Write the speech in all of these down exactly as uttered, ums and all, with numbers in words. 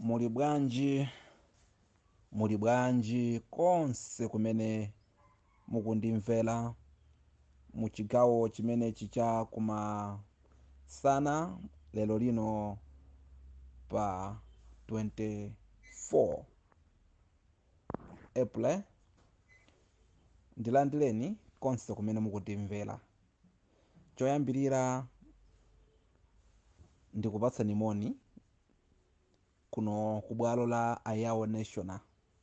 Muli bwanji, muli bwanji konse kumene mukundimvera mu chigawo chimenechi cha kumasana lero lino pa twenty-four April. Ndilandireni konse kumene mukundimvera. Choyambirira ndikupatsani moni kuno ku bwalo la Ayawo National.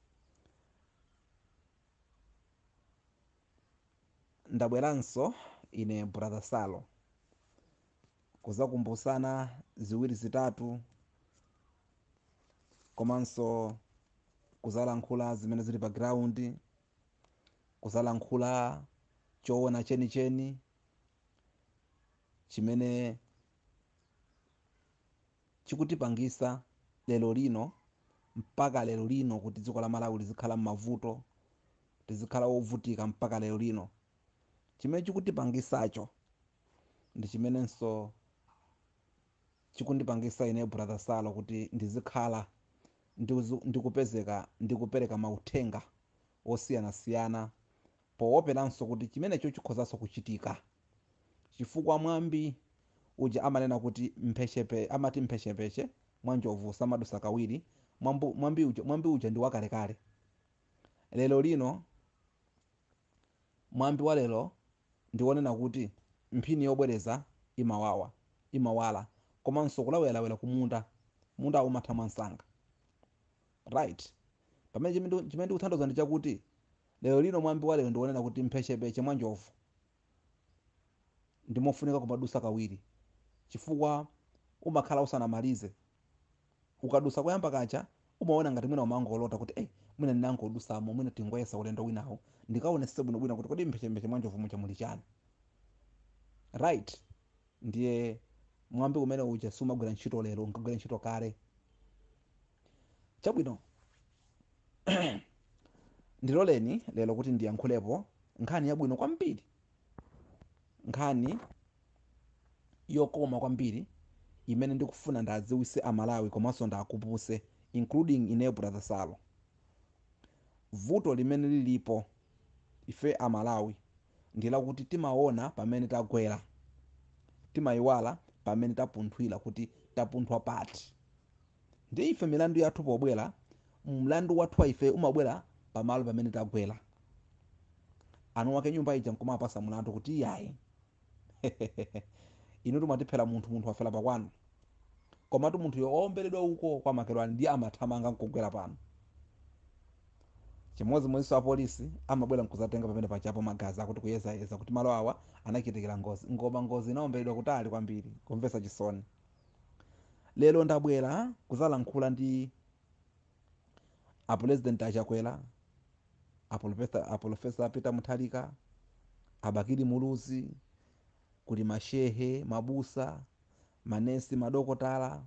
Ndabweranso ine brother Sallo kuzakumbusana ziwiri zitatu, komanso kuzalankhula zimene zili pa ground, kuzalankhula choona chenicheni chimene chikutipangisa lero lino mpaka lero lino kuti dziko la Malawi lizikhala m'mavuto, tizikhala wovutika mpaka lero lino. Chimene chikutipangisacho ndi chimenenso chikundipangisa ine brother Sallo kuti ndizikhala ndikupezeka ndikupereka mauthenga osiyanasiyana, pooperanso kuti chimenecho chikhozanso kuchitika, chifukwa mwambi uja amanena kuti mphechepe amati mphechepeche mwa njovu samadusa kawiri. Mwambu, mwambi uja mwambi uja ndi wakalekale. Lero lino mwambi wa lero ndiwonena kuti mphini yobwereza imawawa imawala, komanso kulawelawela kumunda munda umatha mwansanga, right? Pamene chimene ndikuthandiza ndi chakuti lero lino mwambi wa lero ndiwonena kuti mphechepeche mwa njovu ndimofunika kumadusa kawiri, chifukwa umakhala usanamalize. Ukadusa koyamba kacha umaona ngati mwina umangolota kuti eh mwina ndinangodusamo, mwina tingoyesa ulendo winawo ndikaonese bwinobwino kuti kodi mphechepeche mwa njovu mucha muli chani, right? Ndiye mwambi umene uja sumagwira ntchito lero, unkagwira ntchito kale. Chabwino ndiloleni lero kuti ndiyankhulepo nkhani yabwino kwambiri, nkhani yokoma kwambiri imene ndikufuna ndadziwise amalawi komanso ndakupuse including ine brother Sallo. Vuto limene lilipo ife amalawi ndilakuti timaona pamene tagwera, timayiwala pamene tapunthwira kuti tapunthwa pati. Ndi ife milandu yathu pobwera, mlandu wathu ife umabwera pamalo pamene tagwera. Anu wake nyumba ija nkumapasa mlandu kuti yayi inu timatiphera munthu munthu wafera pakwanu, komatu munthu yoomberedwa uko kwa makerwani ndiye amathamanga nkugwera pano. Chimodzimodzinso apolisi amabwera nkuzatenga pamene pachapo magazi akuti kuyezayeza kuti malo awa anachitikira ngozi, ngoma ngozi inaomberedwa kutali kwambiri, kumvetsa chisoni. Lero ndabwera kuzalankhula ndi apresident achakwera, aprofesa Peter Mutharika, abakiri muluzi, kuli mashehe, mabusa, manesi, madokotala,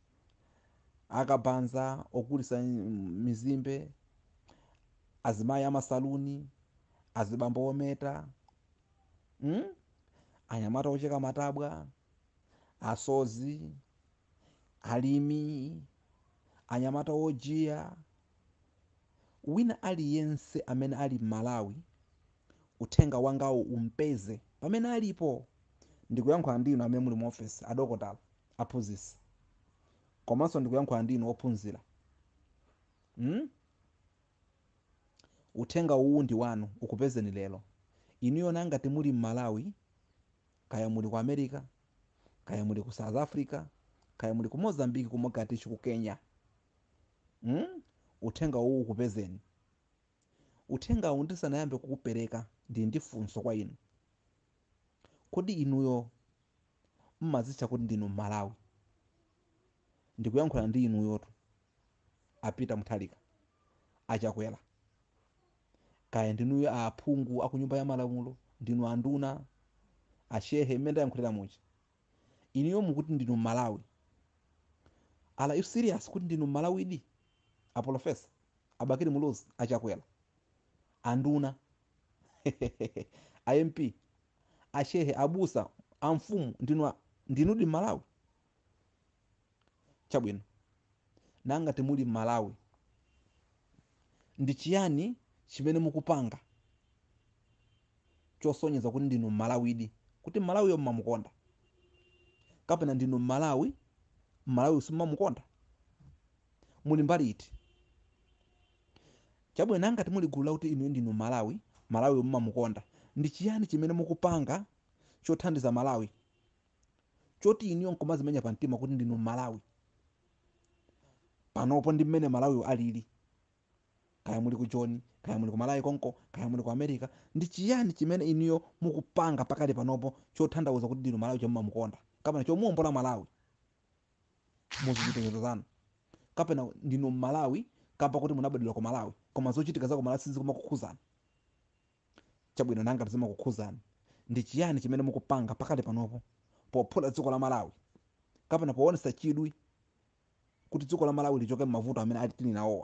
akabanza okulisa mizimbe, azimayi amasaluni, azibambo ometa, hmm? anyamata ocheka matabwa, asozi, alimi, anyamata ojiya, wina aliyense amene ali Malawi uthenga wangawo umpeze pamene alipo. Ndikuyankhula ndinu amene muli mu office, adokotala, aphunzitsi, komanso ndikuyankhula ndinu ophunzira. hmm? Uthenga uwu ndi wanu, ukupezeni lero. Inuyo ngati muli Malawi, kaya muli ku America, kaya muli ku South Africa, kaya muli ku Mozambique, ku Mogadishu, ku Kenya, hmm? Uthenga uwu ukupezeni. Uthenga uwu ndisanayambe kukupereka ndi ndifunso kwa inu. Kodi inuyo mmazitcha kuti ndinu Malawi? Ndikuyankhula ndi inuyotu a Peter Mutharika, achakwera, kaya ndinuyo aphungu akunyumba ya malamulo, ndinu anduna, ashehe mmene ndayankhulira mucha. Inuyo mukuti ndinu Malawi. Are you serious kuti ndinu Malawi di? Aprofesa, abakiri muluzi, achakwera, anduna, a M P, ashehe, abusa, amfumu, ndinu ndinu di Malawi. Chabwino nangati muli m'Malawi ndi chiyani chimene mukupanga chosonyeza kuti ndinu m'Malawidi, kuti m'Malawiyo mmamukonda, kapena ndinu m'Malawi m'Malawi simmamukonda, muli mbali iti? Chabwino nangati muli gulu lakuti inu ndinu Malawi, Malawi mmamukonda, ndi chiyani chimene mukupanga chothandiza Malawi, choti iniyo nkomazimenya pa mtima kuti ndinu Malawi panopo ndi mmene Malawi alili, kaya muli ku John, kaya muli ku Malawi konko, kaya muli ku America, ndi chiyani chimene iniyo mukupanga pakali panopo chotanthauza kuti ndinu Malawi chommamukonda, kapena chomuombola Malawi muzintchito zanu, kapena ndinu Malawi kamba kuti munabadwira ku Malawi koma zochitika za ku Malawi sizikumakukhuzani. Chabwino nangati zimakukhuzani, ndi chiyani chimene mukupanga pakali panopo pophula dziko la Malawi, kapena poonesa chidwi kuti dziko la Malawi lichoke m'mavuto amene ali tili nawowa.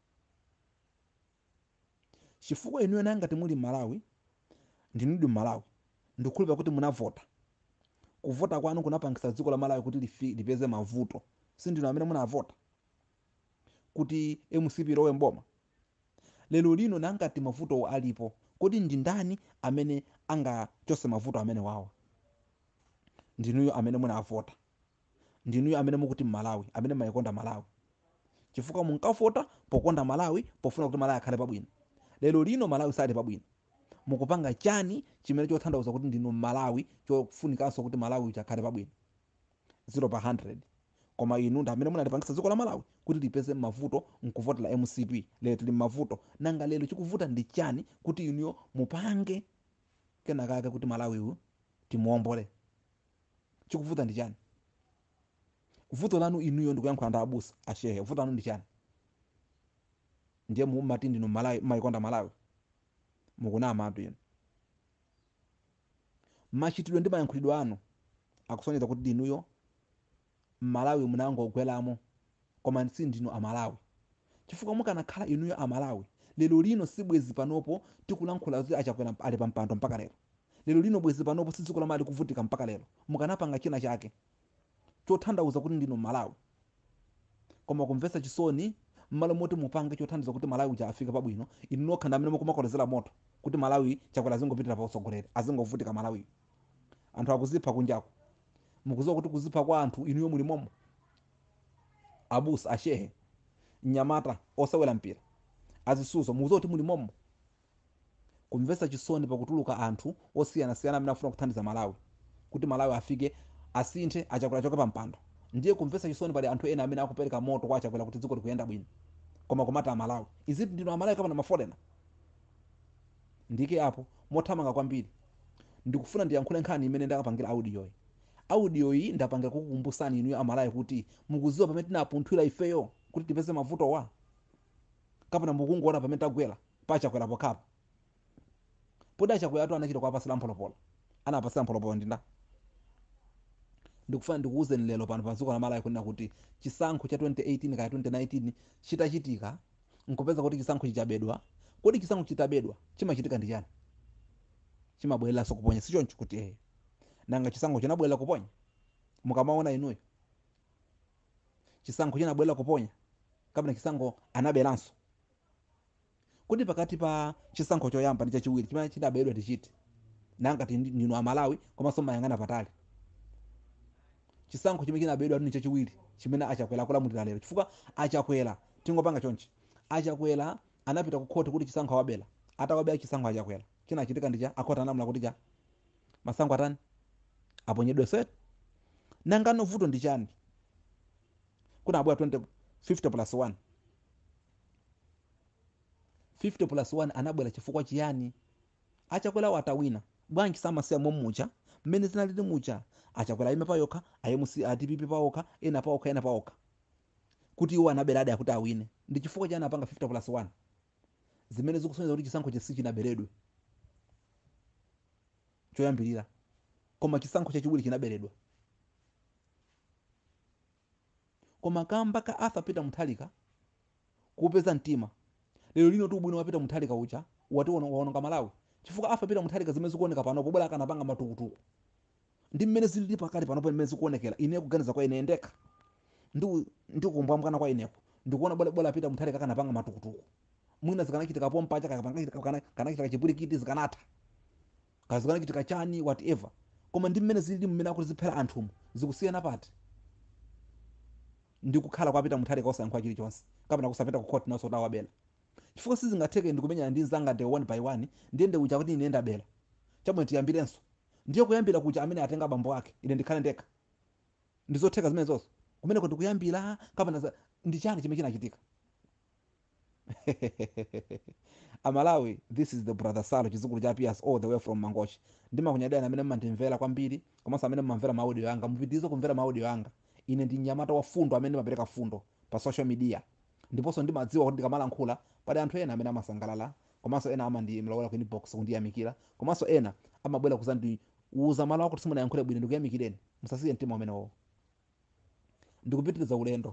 Chifukwa inuyo nangati muli Malawi, ndinudi Malawi, ndikukhulupirira kuti munavota. Kuvota kwanu kunapangisa dziko la Malawi kuti lifi lipeze mavuto, si ndinu amene munavota kuti M C P lowe mboma. Lero lino nangati mavuto alipo, kodi ndi ndani amene angachose mavuto amene wawa? Ndinuyo amene munavota, ndinuyo amene mukuti Malawi, amene mayikonda Malawi, chifukwa munkavota pokonda Malawi, pofuna kuti Malawi akhale pabwino. Lero lino Malawi sali pabwino, mukupanga chani chimene chothandiza kuti ndinu Malawi chofunikanso kuti Malawi chakhale pabwino? zero pa hundred. Koma inu ndi amene munalipangisa dziko la Malawi kuti lipeze mavuto nkuvotera M C P. Lero tili mavuto, nanga lero chikuvuta ndi chani kuti inuyo mupange kenakake kuti Malawi uyu timuombole? Chikuvuta ndi chani? Vuto lanu inuyo ndikuyankhula ndi abusa ashehe, vuto lanu ndi chani? Ndiye mumati ndinu Malawi, mayikonda Malawi, mukunama atu inu. Machitidwe ndi mayankhulidwe anu akusonyeza kuti inuyo Malawi munangogwelamo, koma si ndinu Amalawi. Chifukwa mukanakhala inuyo Amalawi, lero lino si bwezi panopo tikulankhula kuti achakwera ali pa mpando mpaka lero. Lero lino bwezi panopo si dziko la Malawi kuvutika mpaka lero. Mukanapanga china chake chothandiza kuti ndinu Malawi, koma kumvetsa chisoni mmalo moti mupange chothandiza kuti Malawi chafika pabwino, inu nokha ndi amene mukumakolezera moto kuti Malawi chakwera azingopitira pa usogolere, azingovutika Malawi. Anthu akuzipha kunjako, mukuziwa kuti kuzipha kwa anthu inuyo muli momo. Abusa ashehe, Nyamata osewera mpira, azisuzo, mukuziwa kuti muli momo. Kumvetsa chisoni pakutuluka anthu osiyana siyana amene afuna kuthandiza Malawi kuti Malawi afike asinthe achakwera choke pa mpando. Ndiye kumvetsa chisoni pali anthu ena amene akupereka moto kwa achakwera kuti dziko likuyenda bwino, koma kumata Malawi. Iziti ndinu Amalawi kapena maforena? Ndike apo mothamanga kwambiri. Ndikufuna ndiyankhule nkhani imene ndakapangira audio iyi. Audio iyi ndapangira kukukumbusani inuyo Amalawi kuti mukuziwa pamene tinapunthwira ifeyo kuti tipeze mavuto wa, kapena mukungoona pamene tagwera pachakwera pokhapa. Podi achakwera atu anachita kwa pasila mpolopolo, anapasila mpolopolo ndinda. Ndikufuna ndikuwuzeni lero pano pa dziko la Malawi kunena kuti chisankho cha twenty eighteen kaya twenty nineteen chitachitika, nkupeza kuti chisankho chichabedwa. Kodi chisankho chitabedwa chimachitika ndi chani? Chimabwereranso kuponya, si choncho kuti eh nanga chisankho chinabwerera kuponya? Mukamaona inuyo chisankho chinabwerera kuponya kapena chisankho anaberanso? Kodi pakati pa chisankho choyamba ndi chachiwiri chimene chinabedwa tichiti nanga ndinu Amalawi komanso mayang'ana patali? Chisankho chimene chinabedwa ndi chachiwiri chimene achakwera akulamulira lero, chifukwa achakwera tingopanga chonchi. Achakwera anapita ku khoti kuti chisankho awabela, atawabela chisankho achakwera chinachitika ndicha akhoti anamula kuti cha masankho atani aponyedwe set. Nanga no vuto ndi chani? Kuna abwa twenty fifty plus one, fifty plus one anabwera chifukwa chiyani? Achakwera watawina bwanji samasiya momucha mmene zinalili mucha. Achakwera ime payokha, A M C A D P P pawokha, ena pawokha ena pawokha, kuti iwo anabera ade akuti awine. Ndi chifukwa chani apanga fifty plus one zimene zikusonyeza kuti chisankho chesi chinaberedwe choyambirira, koma chisankho chachiwiri chinaberedwa. Koma kamba ka Arthur Peter Mutharika kupeza mtima, lero lino tu bwino wapita Mutharika ucha wati waononga Malawi, chifukwa Arthur Peter Mutharika zimene zikuoneka panopo bwera akanapanga matukutuku ndi mmene zilili pakali panopo mmene zikuonekera. Ine kuganiza kwa ine ndekha ndi ndikumbwa mkana kwa ineko ndikuona bole bole apita mthale kakana panga matukutuku mwina zikanachitika pompa chaka kana kana chitika chipurikiti zikanatha kazikana chitika chani whatever koma ndi mmene zili mmene akuti ziphera anthu zikusiyana pati ndikukhala kwapita mthale kosayankhwa chilichonse kapena kusapita ku court naso tawabela chifukwa sizingatheke ndikumenyana ndi zanga de one by one ndiyende kucha kuti ine ndabela chamwe tiyambirenso ndiye kuyambira kucha amene atenga bambo ake ine ndikhale ndekha ndizotheka zimene zonso kumene kuti kuyambira kapena ndi chani chimene chinachitika Amalawi, this is the brother Sallo Chidzukulu cha Piyasi all the way from Mangochi. Ndimakunyadira amene mmandimvera kwambiri komanso amene mmamvera maaudio yanga mupitirize kumvera maaudio yanga. Ine ndi nyamata wa fundo amene ndimapereka fundo pa social media. Ndiponso ndimadziwa kuti ndikamalankhula pali anthu ena amene amasangalala komanso ena amandimlowera ku inbox kundiyamikira komanso ena amabwera kuzandiuza malo akuti simunayankhule bwino ndikuyamikireni musasiye mtima umenewo. Ndikupitiriza ulendo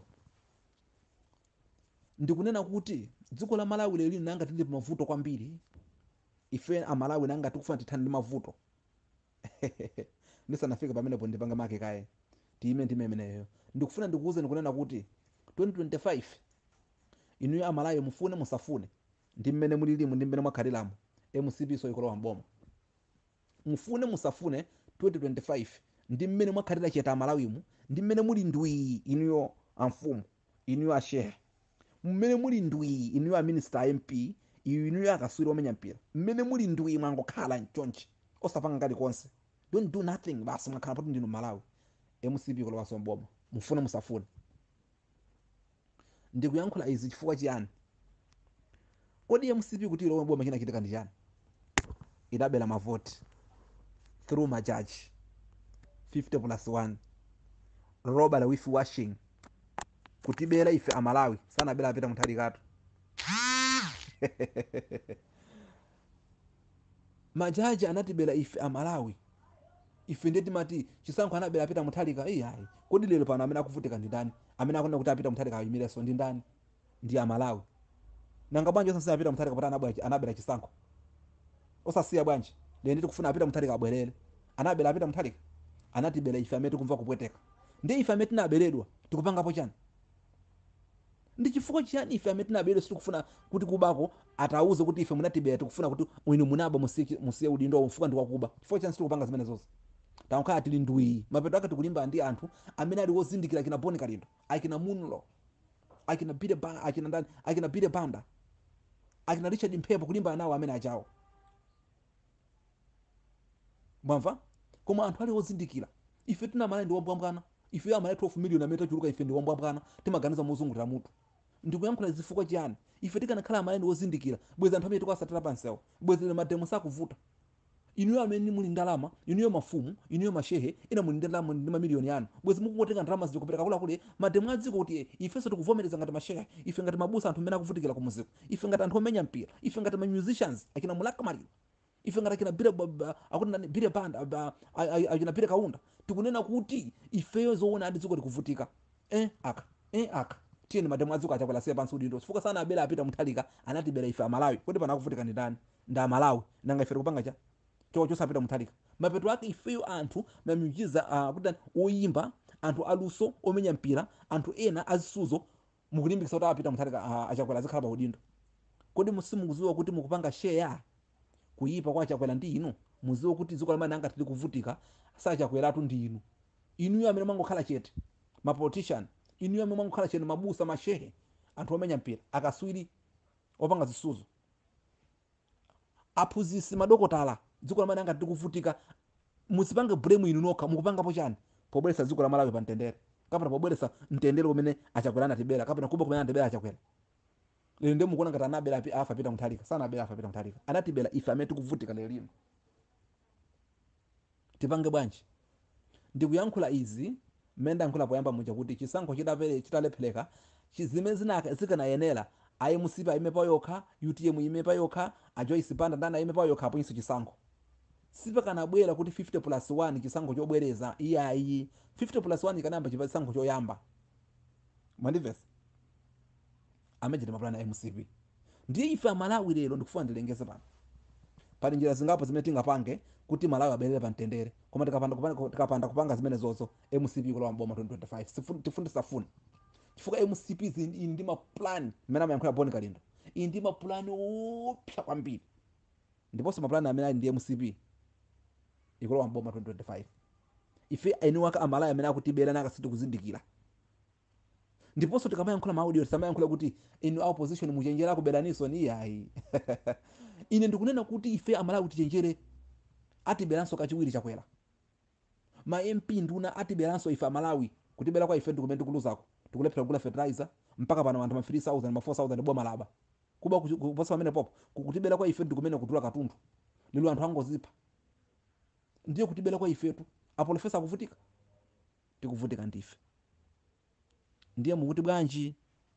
ndikunena kuti dziko la Malawi lero nanga tili mavuto kwambiri ife Amalawi nanga tikufuna tithani ndi mavuto ndisanafika pamenepo ndipanga make kaye tiime ndime imeneyo ndikufuna ndikuuze ndikunena kuti twenty twenty-five inuyo Amalawi mufune musafune ndi mmene mulilimu ndi mmene mwakhaliramo M C P so ikolowa mboma mufune musafune twenty twenty-five ndi mmene mwakhalira cheta Amalawimu ndi mmene muli ndwi inuyo amfumu inuyo ashehe mmene muli ndwi inuyo minister M P inuyo akaswiri omenya mpira mmene muli ndwi mwangokhala chonchi osapanga ngati konse don't do nothing basi mwakhala poti ndinu Malawi M C P ikolowa so mboma mufune musafune ndikuyankhula izi chifukwa chiyani kodi M C P kuti ilowe mboma chinachitika ndi chani idabela mavoti through majaji fifty plus one robbery with washing kutibela ife Amalawi sana bela apita mthali katu majaji anatibela ife Amalawi ife ndeti mati chisankho anabela apita mthali ka eh hayi kodi lero pano amene akuvutika ndi ndani amene akona kuti apita mthali ka yimireso ndi ndani ndi Amalawi nanga bwanji osasiya apita mthali kapata anabela anabela chisankho osasiya bwanji lende tikufuna apita mthali ka abwerere anabela apita mthali anatibela ife amene tikumva kupweteka ndi ife amene tinaberedwa tikupangapo chani ndi chifukwa chiyani ife amene tinaberedwa sitikufuna kuti kubako atauze kuti ife munatibera tikufuna kuti mwinu munaba musiye musiye udindo umfuka ndi wakuba chifukwa chiyani sitikupanga zimene zonse tankhala tili ndwi mapeto ake tikulimba ndi anthu amene ali wozindikira akina Boni Kalindo akina Munlo akina Bide Banda akina ndani akina Bide Banda akina Richard Mphepo kulimba nawo amene achawo mwamva koma anthu ali wozindikira ife tuna mali ndi wambwambwana ife ya mali twelve million amene tachuluka ife ndi wambwambwana timaganiza muzungulira mutu ndikuyankhula zifukwa chiyani ife tikanakhala mali ndi wozindikira bweza anthu amene tikasatira pansewo bweza mademo sakuvuta inuyo amene muli ndalama inuyo mafumu inuyo mashehe ina muli ndalama ndi mamiliyoni yanu bweza mukungotenga ndalama zikupereka kula kule mademo adziko kuti ifenso tikuvomereza ngati mashehe ife ngati mabusa anthu amene akuvutikira ku muziko ife ngati anthu omenya mpira ife ngati ma musicians akina Mulaka Mariro ife ngati akina Bire akuti ndani Bire Banda akina Bire Kaunda tikunena kuti ifeyo zoona adi dziko likuvutika eh aka eh aka tieni mademo adziko achakwala siya pansi udindo sifuka sana abela apita muthalika anatibera ife Amalawi kodi pana kuvutika ndi ndani nda Amalawi nanga ife tikupanga cha cho chosapita muthalika mapeto ake ifeyo anthu mamujiza kuti oyimba anthu aluso omenya mpira anthu ena azisuzo mukulimbikisa kuti apita muthalika achakwala zikhala pa udindo kodi musimukuziwa kuti mukupanga share kuyipa kwa achakwala ndi inu muziwe kuti dziko lamene anga tili kuvutika sachakweratu ndi inu inuyo amene mwangokhala chete ma politician inuyo amene mwangokhala chete mabusa mashehe anthu omenya mpira akaswiri opanga zisuzo aphunzitsi madokotala dziko lamene anga tili kuvutika musipange blame inu nokha mukupangapo chani pobweretsa dziko la Malawi pa mtendere kapena pobweretsa mtendere umene achakwera anatibera kapena kuba kumene anatibera achakwera lero ndi mukuona ngati anabera api afa pita muthalika sana abera afa pita muthalika anatibera ife amene tikuvutika lero lino tipange bwanji ndikuyankhula izi mmene yankhula poyamba muja kuti chisankho chidapere chitalephereka chizimene zinaka zikanayenera ayi musipa ime pa yokha U T M ime pa yokha a Joyce Banda ndana ime pa yokha apo inso chisankho sipa kanabwera kuti fifty plus one chisankho chobwereza iyayi fifty plus one ikanamba chisankho choyamba mwandivesa amejiti mapulani M C P ndiye ife Malawi lero ndikufuna ndilengeze pano pali njira zingapo zimene tingapange kuti Malawi abelere pa mtendere koma tikapanda kupanga tikapanda kupanga zimene zozo M C P kulowa mboma twenty twenty-five tifundisa funi chifukwa M C Ps iyi ndi mapulani mmene amayankhula Boni Kalindo, iyi ndi mapulani opsa kwambiri, ndiponso mapulani amene ali ndi M C P ikulowa mboma twenty twenty-five. Ife eni waka amalaya amene akutibera naka sitikuzindikira. Ndiponso tikamayankhula maaudio tisamayankhula kuti inu a opposition muchenjera kuberanso ni yayi. Ine ndikunena kuti ife amalawi kutichenjere atiberanso kachiwiri chakwera. Ma M P nduna atiberanso ife amalawi kutibera kwa ife ndikumene tikuluzako tikulephera kugula fertilizer mpaka pano anthu ma three thousand ma four thousand boma laba kuba kuposa pamene popo kutibera kwa ife ndikumene kutula katundu lero anthu angozipha. Ndiye kutibera kwa ifetu apo lefesa kuvutika tikuvutika ndife. Ndiye mukuti bwanji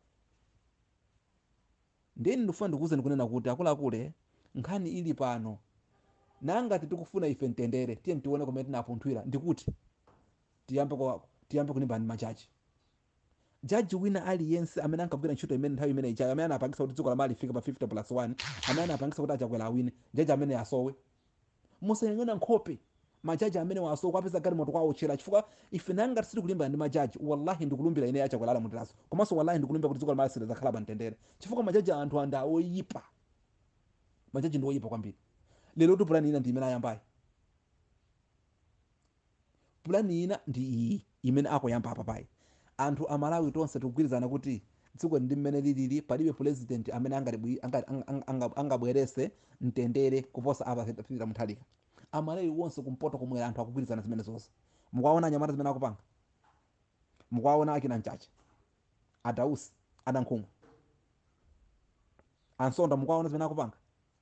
ndeni ndifuna ndikuze ndikunena kuti akuluakule nkhani ili pano nangati tikufuna ife mtendere tiye tione kumene tinapunthwira ndikuti tiyambe kwa tiyambe kunimba ndi majaji. Jaji wina aliyense amene ankagwira ntchito imene nthawi imene ichayo amene anapangisa kuti dziko lamali lifike pa fifty plus one amene anapangisa kuti achakwera awine jaji amene asowe. Musayang'ana nkhope majaji amene wasowa kwapeza gari moto kwawo chera chifukwa ife nanga tisiri kulimbana ndi majaji wallahi ndikulumbira ine achakwera mutiraso komanso wallahi ndikulumbira kuti dziko lamali silizakhala pa mtendere chifukwa majaji anthu anda oyipa. Majaji ndi oyipa kwambiri. Lero tu pulani ina ndi imene ayambayo. Pulani ina ndi iyi imene akoyamba apa payi. Anthu amalawi tonse tikugwirizana kuti dziko ndi mmene lilili palibe president amene angabwerese mtendere kuposa apa Peter Mutharika. Amalawi wonse kumpoto kumwera anthu akugwirizana zimene zonse. Mukaona anyamata zimene akupanga. Mukaona akina Nchacha. Adausi, Adankhumwa. Ansonda mukaona zimene akupanga.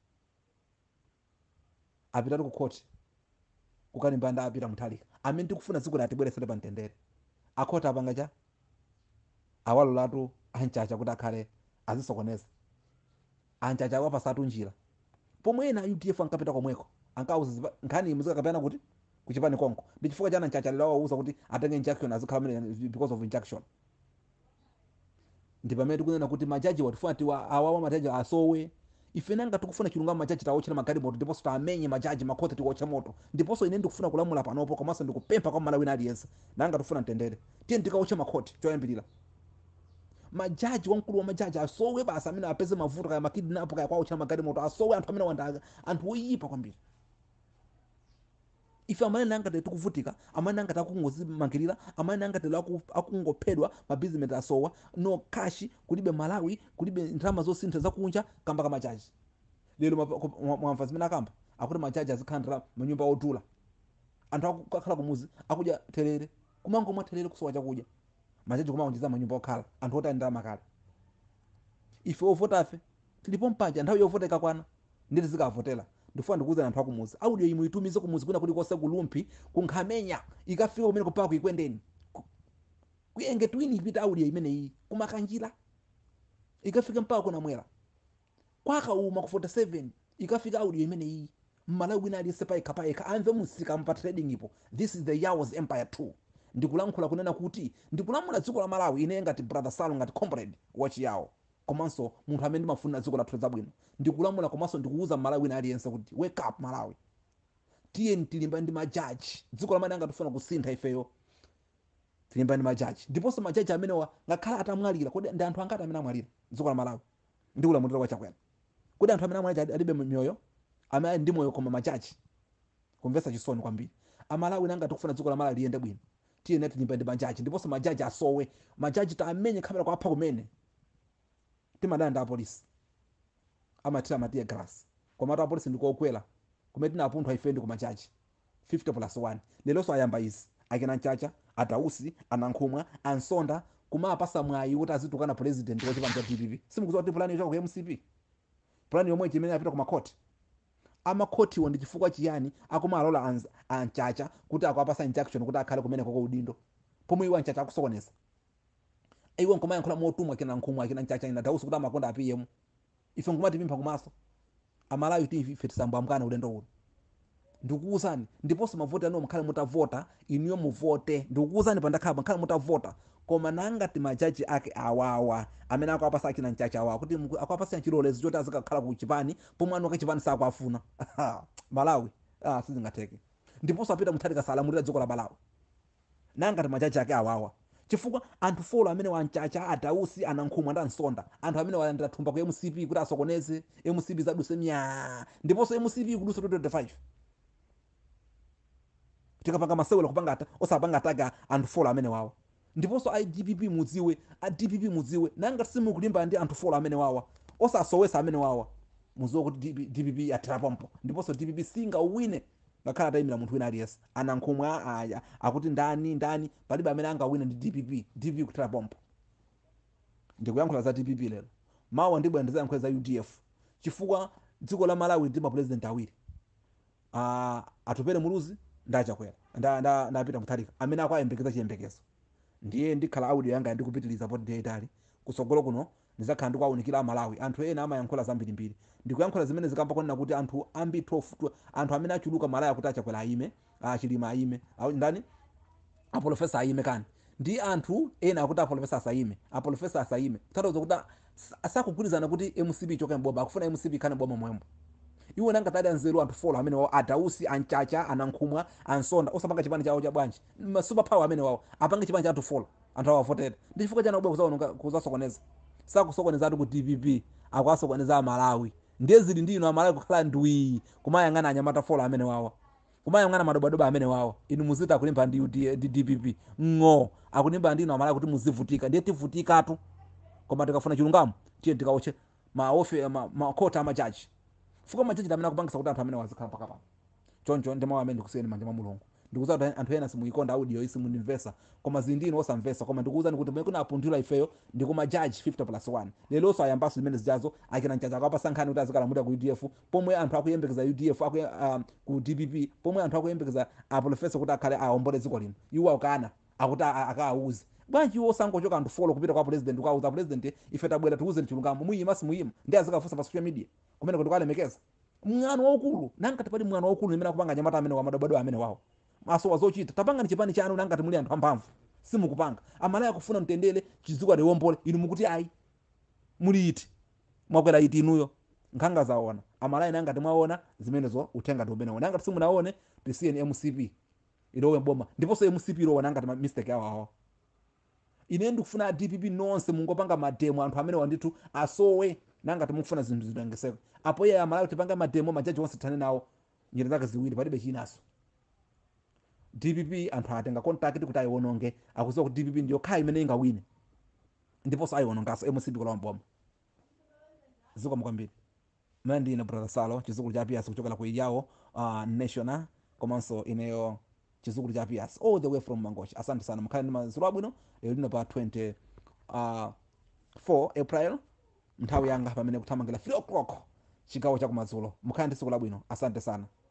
Apitatu ku court. Kukalimbana ndi Peter Mutharika. Amene tikufuna dziko latibweresere pa mtendere. Akhota apanga cha awalo latu Anchacha kuti akhale azisokoneza. Anchacha wapasatu njira. Pomwe ena U D F ankapita komweko. Ankauza nkhani muzika kapena kuti kuchipani konko. Ndi chifukwa chana Nchacha lero wauza kuti atenge injection azikhala because of injection. Ndi pamene tikunena kuti majaji watifuna tiwa awawa majaji asowe. Ife nanga tikufuna chilungamo majaji tawochera magari moto ndiponso tamenye majaji makhota tiwocha moto. Ndiponso ine ndikufuna kulamula panopo komanso ndikupempha kwa Malawi aliyense. Nanga tufuna mtendere. Tiye ndikawocha makhoti choyambirira. Majaji wankulu wa majaji asowe basa amene apeze mavuto kaya makidnap kaya kwawochera magari moto asowe anthu amene wandaga anthu oyipa kwambiri. Ife amene nanga tikuvutika amene nanga takungozimangirira amene nanga telo akungophedwa ma business asowa no cash kulibe Malawi kulibe ndalama zosintha zakunja kamba ka majaji. Lero mwamva zimene akamba akuti majaji azikhandira manyumba odula. Anthu akukhala kumuzi akudya terere kumango mwa terere kusowa chakudya. Majaji kumaonjeza manyumba okhala anthu ota ndalama kale. Ife ovota afe tilipo mpanja nthawi yovota ikakwana nditi zikavotera. Ndifuna ndikuza anthu akumuzi audio imwe itumize kumuzi kuna kuti kose kulumpi kunkhamenya ikafika kumene kupaka kuikwendeni kuyenge twini ipita audio imene iyi kumakanjira ikafika mpaka kuna mwera kwaka uma ku forty-seven ikafika audio imene iyi Malawi wina ali sepa ikapa ika amve musika mpa trading ipo. This is the Yawas Empire two. Ndikulankhula kunena kuti ndikulamula dziko la Malawi ine ngati brother Sallo ngati Comrade watch yawo komanso munthu amene ndimafuna dziko lathu zabwino. Ndikulamula komanso ndikuuza Malawi wina aliyense kuti wake up Malawi. Tiye tilimba ndi majaji dziko la Malawi ngatufuna kusintha ifeyo. Tilimba ndi majaji ndiponso majaji amene wa ngakhala atamwalira kodi ndi anthu angati amene amwalira dziko la Malawi. Ndikulamulira kwa chakwera kodi anthu amene amwalira alibe mioyo amene ndi moyo koma majaji kumvesa chisoni kwambiri. Amalawi nanga tikufuna dziko la Malawi liyende bwino. Tiye neti tilimba ndi majaji ndiponso majaji asowe majaji tamenye kamera kwa apha kumene timadanda apolisi amatira matiye grass koma ata apolisi ndikokwela kumene tinapunthwa ifendi ku majaji fifty plus one. Lelo so ayamba izi akina Nchacha Adausi Anankhumwa Ansonda kumapasa mwayi kuti azitukana president wa chipani cha D P P. Simukuziwa kuti plan yochaka ku M C P plan yomwe imene yapita ku makoti amakoti wo ndi chifukwa chiyani akumalola Anchacha kuti akwapasa injection kuti akhale kumene koko udindo pomwe iwa Nchacha akusokoneza iwo nkoma yankhula motumwa kina Nkhumwa akina Nchacha ina Adausi kuti amakonda apiyemu ife ngumati pimpha kumaso Amalawi T V ife tisamba amkana ulendo uno. Ndikuuzani ndiponso mavota ano mkhale mutavota iniyo muvote ndikuuzani pandakhala mkhale mutavota koma nanga ti majaji ake awawa amene akwapasa akina Nchacha awawa kuti akwapasa chilolezi choti azikakhala ku chipani pomwe ano ka chipani sakwafuna Malawi ah sizingateke. Ndiponso apita Mutharika salamulira dziko la Malawi nanga ti majaji ake awawa chifukwa anthu folo amene wanchacha adausi anankhumwa ndi ansonda anthu amene walandira thumba ku M C P kuti asokoneze M C P zaduse mya ndiponso M C P kudusa twenty twenty-five tikapanga masewera kupanga ata osapanga ataga anthu folo amene wawa ndiponso a D P P mudziwe a D P P mudziwe nanga simukulimba ndi anthu folo amene wawa osasowesa amene wawa muziwe kuti D P P atirapompo ndiponso D P P singa uwine ngakhala atayimira munthu wina aliyense anankhumwa aya akuti ndani ndani palibe amene angawine ndi D P P D P P kutirapompo ndikuyankhula za D P P lero mawa ndibwe ndizayankhula za U D F chifukwa dziko la Malawi ndi mapresident awiri uh, atupere muluzi ndachakwera nda nda ndapita mutharika amene akwayembekeza chiyembekezo ndiye ndikhala audio yanga ndikupitiliza poti ndiye itali kusogolo kuno ndizakhala ndikuwaunikira Malawi anthu ena amayankhula zambirimbiri ndikuyankhula zimene zikamba kwanena kuti anthu ambi twelve anthu amene achuluka Malawi kuti achakwera ayime achilima ayime ndani aprofesa ayime kani ndi anthu ena akuti aprofesa asayime aprofesa asayime kutatoza kuti asakugwirizana kuti M C P choke mboma akufuna M C P kane boma mwembo iwo nanga tadi anzeru anthu folo amene wawo adausi anchacha anankhumwa ansonda osapanga chipani chawo cha bwanji super power amene wawo apange chipani cha anthu folo anthu awo voted ndi chifukwa chana ubwe kuzaona kuzasokoneza sakusokoneza atu ku D P P akwasokoneza Malawi ndiye zili ndino Malawi kukhala ndwi kumayang'ana anyamata folo amene wawo kumayang'ana madobadoba amene wawo inu muzita akulimba ndi D P P ngo akulimba ndino Malawi kuti muzivutika ndiye tivutikatu koma tikafuna chilungamo tiye tikaoche maofe makota amajaji fuka majaji amene akupangisa kuti anthu amene wazikhala mpaka pano choncho ndemawa amene ndikusiyeni manja mwa Mulungu ndikuza kuti anthu ena simuikonda audio isi munimvesa koma zindino osamvesa koma ndikuwuzani kuti mwekuna apunthula ifeyo ndikuma judge fifty plus one lero so ayambaso zimene zijazo akina nchacha akapa sankhani kuti azikalamuda ku U D F pomwe anthu akuyembekeza U D F aku uh, ku D P P pomwe anthu akuyembekeza a professor kuti akhale aombole dziko lino iwo akana akuti akawuze bwanji iwo sangochoka anthu folo kupita kwa president ukauza president ife tabwera tuuze chilungamo muyima simuyima ndi azikafusa pa social media kumene kuti kwalemekeza mngano waukulu nanga tapali mngano waukulu imene akupanga nyamata amene wa madobado amene wawo maso wazochita tapanga ni chipani chanu nanga timuli anthu amphamvu simukupanga Amalawi akufuna mtendele Chidzukulu liwombole inu mukuti ayi muli iti mwakwera iti inuyo nkhanga zaona Amalawi nanga timwaona zimenezo utenga ndi umene nanga simunaone tisiyeni M C P ilowe mboma ndiponso M C P ilowe nanga tima mistake yawo awo ine ndikufuna D P P nonse mungopanga mademo anthu amene wanditu asowe nanga timufuna zinthu zitangeseka apo ya Amalawi tipanga mademo majaji wonse tane nawo njira zake ziwiri palibe chinaso D P P anthu atenga contact kuti ayiononge akuziwa kuti D P P ndiyo khayi imene ingawine ndiponso ayionongaso M C P kulowa mboma ziko mkwambiri mene ndine brother Sallo Chidzukulu cha Piyasi kuchokera ku yawo uh, national komanso ineyo Chidzukulu cha Piyasi all the way from Mangochi asante sana mkhale ndi mazulu abwino lero lino pa twenty four April nthawi yanga pamene kuthamangira three o'clock chigawo cha kumadzulo mkhale ndi tsiku labwino asante sana.